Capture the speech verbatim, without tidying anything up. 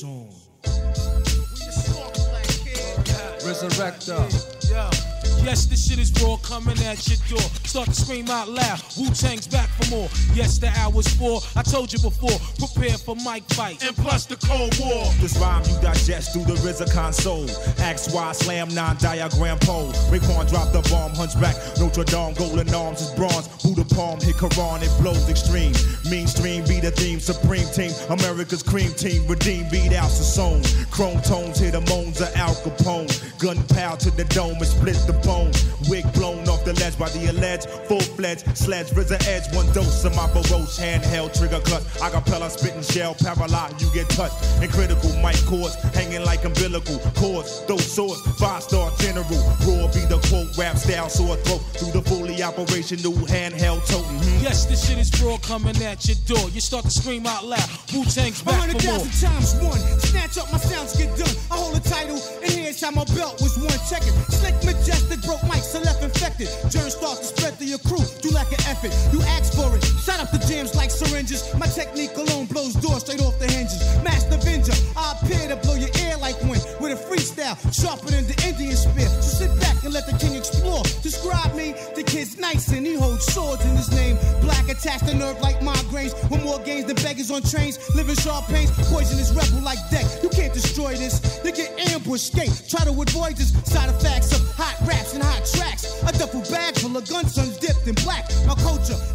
soon. Resurrector. Yeah. Yes, this shit is raw, coming at your door. Start to scream out loud. Wu-Tang's back for more. Yes, the hour's four. I told you before. Prepare for mic fight. And plus the Cold War. This rhyme you digest through the R Z A console. Axe Y, slam nine diagram pole. Raekwon drop the bomb, hunchback. Notre Dame, golden arms is bronze. Buddha palm, hit Quran, it blows extreme. Mainstream be the theme, supreme team. America's cream team, redeem beat out Sassoon. Chrome tones, hit the moans of Al Capone. Gunpowder to the dome and split the bone. Wig blown off the ledge by the alleged full-fledged sledge. R Z A edge, one dose of my baroche handheld trigger cut. Acapella spitting shell, paralyzed, you get touched. And critical mic cords hanging like umbilical cords. Those swords, five-star general. Raw be the quote, rap style, sore throat. Through the fully operational handheld totem. Hmm? Yes, this shit is raw, coming at your door. You start to scream out loud. Wu-Tang's back for more. A hundred thousand times one. Snatch up, my sounds get done. I hold a title, and here's how my belt was one. Check it. Slick, majestic, broke mics, so left infected. Germs start to spread through your crew. Do like an effort. You ask for it. Shut up the jams like syringes. My technique alone blows doors straight off the hinges. Master Avenger, I appear to blow your ear like wind. With a freestyle, sharper than the Indian spear. So sit back and let the king explore. Describe me, the kid's nice and he holds swords in his name. Black attached to nerve like migraines. With more games than beggars on trains. Living sharp pains, poisonous rebel like deck. You can't destroy this. You get ambushed, skate. Try to avoid this. Side effects of hot raps and hot tracks. A duffel bag full of gun sons dipped in black. My culture